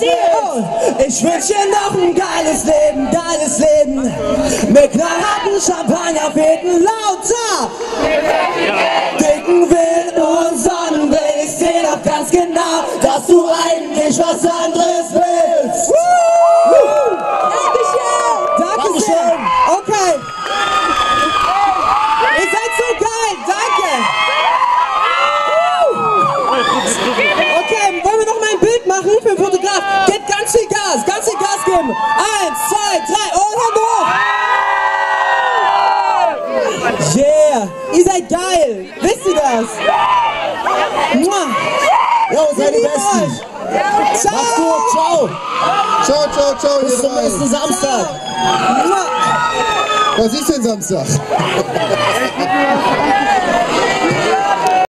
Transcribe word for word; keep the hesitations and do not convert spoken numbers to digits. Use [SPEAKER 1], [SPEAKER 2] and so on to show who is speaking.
[SPEAKER 1] Ich wünsche dir noch ein geiles Leben, geiles Leben. Mit knallharten Champagnerfäden lauter. Dicken Wind und Sonnenblick. Ich seh doch ganz genau, dass du eigentlich was anderes willst. Dankeschön. Dankeschön. Okay. Ihr seid so geil, danke. Okay, wollen wir noch mal ein Bild machen für den Fotograf? Gebt ganz viel Gas, ganz viel Gas geben. Eins, zwei, drei und Hände hoch. Yeah, ihr seid geil. Wisst ihr das?
[SPEAKER 2] Jo, seid die Besten.
[SPEAKER 1] Ciao.
[SPEAKER 2] Macht's gut, ciao. Ciao, ciao, ciao. Bis zum nächsten Samstag.
[SPEAKER 1] Ciao.
[SPEAKER 2] Was ist denn Samstag?